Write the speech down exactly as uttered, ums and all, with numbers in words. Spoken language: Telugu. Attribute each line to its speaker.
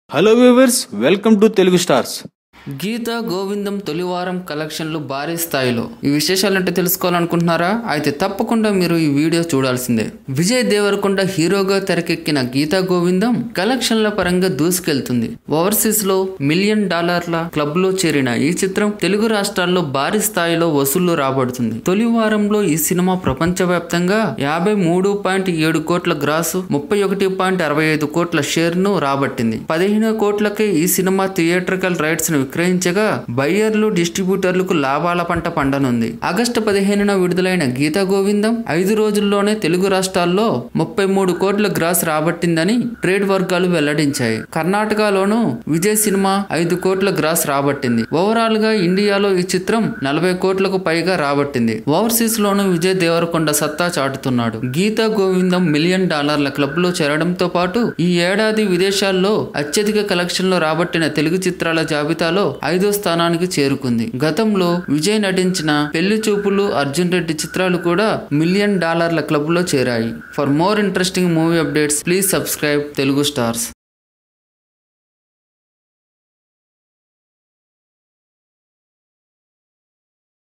Speaker 1: Hello viewers, welcome to Telugu stars.
Speaker 2: Geetha Govindam తొలివారం కలెక్షన్లు భారీ స్థాయిలో. ఈ విశేషాలంటే తెలుసుకోవాలనుకుంటున్నారా? అయితే తప్పకుండా మీరు ఈ వీడియో చూడాల్సిందే. విజయ్ దేవరకొండ హీరోగా తెరకెక్కిన గీతా గోవిందం కలెక్షన్ల పరంగా దూసుకెళ్తుంది. ఓవర్సీస్ లో మిలియన్ డాలర్ల క్లబ్ లో చేరిన ఈ చిత్రం తెలుగు రాష్ట్రాల్లో భారీ స్థాయిలో వసూళ్లు రాబడుతుంది. తొలి వారంలో ఈ సినిమా ప్రపంచవ్యాప్తంగా యాభై మూడు పాయింట్ ఏడు కోట్ల గ్రాసు, ముప్పై ఒకటి పాయింట్ అరవై ఐదు కోట్ల షేర్ ను రాబట్టింది. పదిహేను కోట్లకే ఈ సినిమా థియేట్రికల్ రైట్స్ ను విక్రయించగా బయ్యర్లు, డిస్ట్రిబ్యూటర్లకు లాభాల పంట పండనుంది. ఆగస్టు పదిహేనున విడుదలైన గీతా గోవిందం ఐదు రోజుల్లోనే తెలుగు రాష్ట్రాల్లో ముప్పై మూడు కోట్ల గ్రాస్ రాబట్టిందని ట్రేడ్ వర్గాలు వెల్లడించాయి. కర్ణాటకలోనూ విజయ్ సినిమా ఐదు కోట్ల గ్రాస్ రాబట్టింది. ఓవరాల్ గా ఇండియాలో ఈ చిత్రం నలభై కోట్లకు పైగా రాబట్టింది. ఓవర్సీస్ లోనూ విజయ్ దేవరకొండ సత్తా చాటుతున్నాడు. గీతా గోవిందం మిలియన్ డాలర్ల క్లబ్ లో చేరడంతో పాటు ఈ ఏడాది విదేశాల్లో అత్యధిక కలెక్షన్లు రాబట్టిన తెలుగు చిత్రాల జాబితాలో ఐదో స్థానానికి చేరుకుంది. గతంలో విజయ్ నటించిన పెళ్లి చూపులు, అర్జున్ రెడ్డి చిత్రాలు కూడా మిలియన్ డాలర్ల క్లబ్ లో చేరాయి. For more interesting movie updates please subscribe Telugu stars.